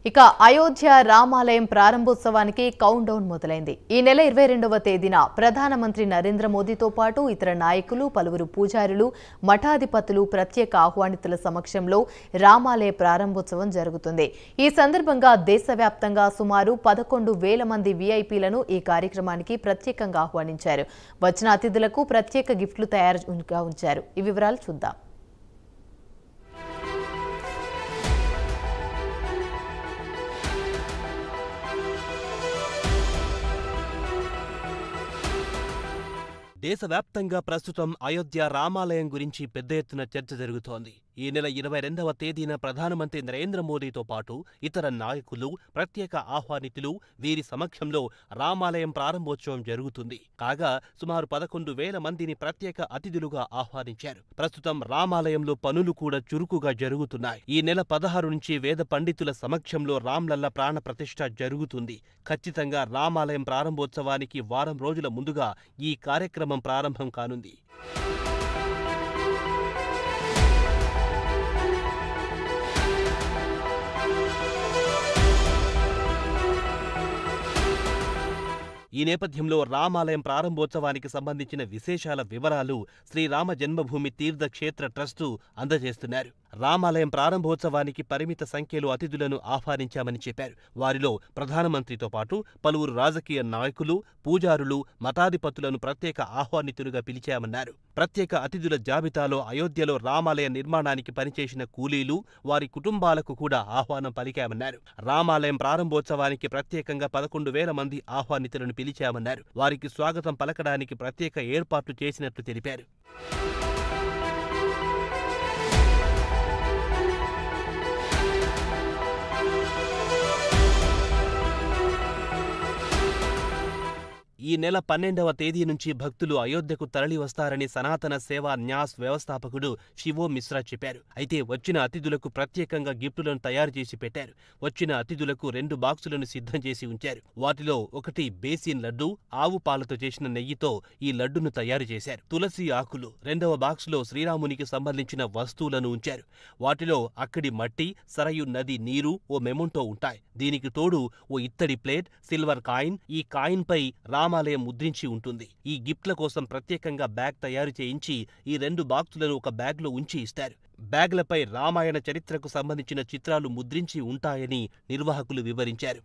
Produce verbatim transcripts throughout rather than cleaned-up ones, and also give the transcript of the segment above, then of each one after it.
ఇక అయోధ్య రామాలయం ప్రారంభోత్సవానికి కౌంట్ డౌన్ మొదలైంది. ఈ నెల ఇరవై రెండవ తేదీన ప్రధానమంత్రి నరేంద్ర మోదీతో పాటు ఇతర నాయకులు, పలువురు పూజారులు, మఠాధిపతులు, ప్రత్యేక ఆహ్వానితుల సమక్షంలో రామాలయ ప్రారంభోత్సవం జరుగుతుంది. ఈ సందర్భంగా దేశవ్యాప్తంగా సుమారు పదకొండు వేల మంది వీఐపీలను ఈ కార్యక్రమానికి ప్రత్యేకంగా ఆహ్వానించారు. వచ్చిన అతిథులకు ప్రత్యేక గిఫ్ట్లు తయారుగా ఉంచారు. ఈ వివరాలు చూద్దాం. దేశవ్యాప్తంగా ప్రస్తుతం అయోధ్య రామాలయం గురించి పెద్ద ఎత్తున చర్చ జరుగుతోంది. ఈ నెల ఇరవై రెండవ తేదీన ప్రధానమంత్రి నరేంద్ర మోదీతో పాటు ఇతర నాయకులు, ప్రత్యేక ఆహ్వానితులు వీరి సమక్షంలో రామాలయం ప్రారంభోత్సవం జరుగుతుంది. కాగా సుమారు పదకొండు వేల మందిని ప్రత్యేక అతిథులుగా ఆహ్వానించారు. ప్రస్తుతం రామాలయంలో పనులు కూడా చురుకుగా జరుగుతున్నాయి. ఈ నెల పదహారు నుంచి వేద పండితుల సమక్షంలో రామ్లల్ల ప్రాణ ప్రతిష్ఠ జరుగుతుంది. ఖచ్చితంగా రామాలయం ప్రారంభోత్సవానికి వారం రోజుల ముందుగా ఈ కార్యక్రమం ప్రారంభం కానుంది. ఈ నేపథ్యంలో రామాలయం ప్రారంభోత్సవానికి సంబంధించిన విశేషాల వివరాలు శ్రీరామ జన్మభూమి తీర్థక్షేత్ర ట్రస్టు అందజేస్తున్నారు. రామాలయం ప్రారంభోత్సవానికి పరిమిత సంఖ్యలో అతిథులను ఆహ్వానించామని చెప్పారు. వారిలో ప్రధానమంత్రితో పాటు పలువురు రాజకీయ నాయకులు, పూజారులు, మఠాధిపతులను ప్రత్యేక ఆహ్వానితులుగా పిలిచామన్నారు. ప్రత్యేక అతిథుల జాబితాలో అయోధ్యలో రామాలయ నిర్మాణానికి పనిచేసిన కూలీలు, వారి కుటుంబాలకు కూడా ఆహ్వానం పలికామన్నారు. రామాలయం ప్రారంభోత్సవానికి ప్రత్యేకంగా పదకొండు వేల మంది ఆహ్వానితులను పిలిచామన్నారు. వారికి స్వాగతం పలకడానికి ప్రత్యేక ఏర్పాట్లు చేసినట్లు తెలిపారు. ఈ నెల పన్నెండవ తేదీ నుంచి భక్తులు అయోధ్యకు తరలి వస్తారని సనాతన సేవా న్యాస్ వ్యవస్థాపకుడు శివో మిశ్రా చెప్పారు. అయితే వచ్చిన అతిథులకు ప్రత్యేకంగా గిఫ్టులను తయారు చేసి పెట్టారు. వచ్చిన అతిథులకు రెండు బాక్సులను సిద్ధం చేసి ఉంచారు. వాటిలో ఒకటి బేసిన్ లడ్డు, ఆవు పాలతో చేసిన నెయ్యితో ఈ లడ్డును తయారు చేశారు. తులసి ఆకులు, రెండవ బాక్సులో శ్రీరామునికి సంబంధించిన వస్తువులను ఉంచారు. వాటిలో అక్కడి మట్టి, సరయు నది నీరు, ఓ మెమొంటో ఉంటాయి. దీనికి తోడు ఓ ఇత్తడి ప్లేట్, సిల్వర్ కాయిన్. ఈ కాయిన్ పై రామ రామాలయం ముద్రించి ఉంటుంది. ఈ గిఫ్ట్ల కోసం ప్రత్యేకంగా బ్యాగ్ తయారు చేయించి ఈ రెండు బాక్సులను ఒక బ్యాగ్లో ఉంచి ఇస్తారు. బ్యాగ్లపై రామాయణ చరిత్రకు సంబంధించిన చిత్రాలు ముద్రించి ఉంటాయని నిర్వాహకులు వివరించారు.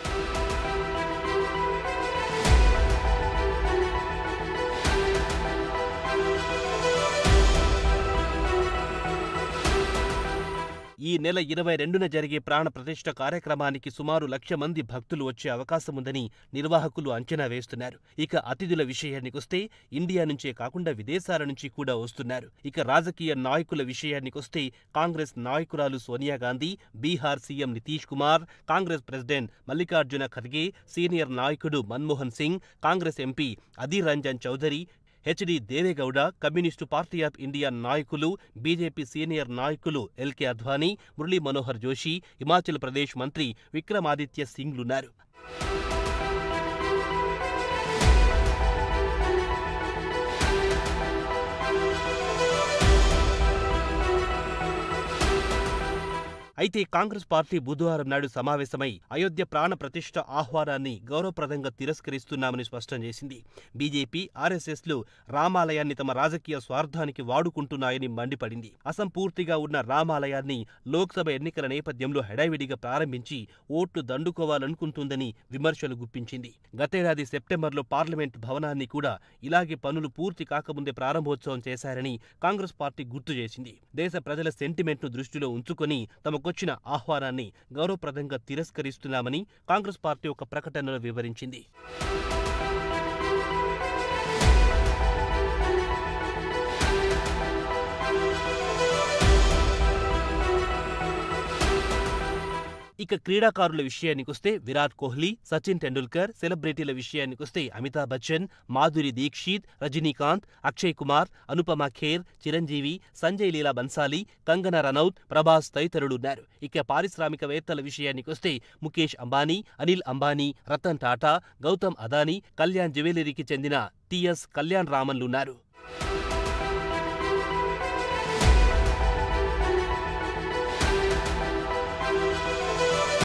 ఈ నెల ఇరవై రెండున జరిగే ప్రాణ ప్రతిష్ఠ కార్యక్రమానికి సుమారు లక్ష మంది భక్తులు వచ్చే అవకాశముందని నిర్వాహకులు అంచనా వేస్తున్నారు. ఇక అతిథుల విషయానికొస్తే ఇండియా నుంచే కాకుండా విదేశాల నుంచి కూడా వస్తున్నారు. ఇక రాజకీయ నాయకుల విషయానికొస్తే కాంగ్రెస్ నాయకురాలు Sonia Gandhi, Bihar CM Nitish Kumar, Congress president Mallikarjuna Kharge, senior నాయకుడు Manmohan Singh, Congress MP Adhir Ranjan Chowdhury, HD Deve Gowda, communist party of India నాయకులు, బీజేపీ సీనియర్ నాయకులు ఎల్కే అద్వానీ, మురళీ మనోహర్ జోషి, హిమాచల్ ప్రదేశ్ మంత్రి విక్రమాదిత్య సింగ్లున్నారు. అయితే కాంగ్రెస్ పార్టీ బుధవారం నాడు సమావేశమై అయోధ్య ప్రాణ ప్రతిష్ఠ ఆహ్వానాన్ని గౌరవప్రదంగా తిరస్కరిస్తున్నామని స్పష్టం చేసింది. బీజేపీ, ఆర్ఎస్ఎస్లు రామాలయాన్ని తమ రాజకీయ స్వార్థానికి వాడుకుంటున్నాయని మండిపడింది. అసంపూర్తిగా ఉన్న రామాలయాన్ని లోక్సభ ఎన్నికల నేపథ్యంలో హడావిడిగా ప్రారంభించి ఓట్లు దండుకోవాలనుకుంటుందని విమర్శలు గుప్పించింది. గతేడాది సెప్టెంబర్లో పార్లమెంట్ భవనాన్ని కూడా ఇలాగే పనులు పూర్తి కాకముందే ప్రారంభోత్సవం చేశారని కాంగ్రెస్ పార్టీ గుర్తు చేసింది. దేశ ప్రజల సెంటిమెంట్ను దృష్టిలో ఉంచుకొని తమకు వచ్చిన ఆహ్వానాన్ని గౌరవప్రదంగా తిరస్కరిస్తున్నామని కాంగ్రెస్ పార్టీ ఒక ప్రకటనలో వివరించింది. ఇక క్రీడాకారుల విషయానికొస్తే విరాట్ కోహ్లీ, సచిన్ టెండూల్కర్, సెలబ్రిటీల విషయానికొస్తే అమితాబ్ బచ్చన్, మాధురి దీక్షిత్, రజనీకాంత్, అక్షయ్ కుమార్, అనుపమ ఖేర్, చిరంజీవి, సంజయ్ లీలా బన్సాలి, కంగనా రనౌత్, ప్రభాస్ తదితరులున్నారు. ఇక పారిశ్రామికవేత్తల విషయానికొస్తే ముఖేష్ అంబానీ, అనిల్ అంబానీ, రతన్ టాటా, గౌతమ్ అదానీ, కళ్యాణ్ జ్యువెలరీకి చెందిన టిఎస్ కళ్యాణ్ రామన్లున్నారు.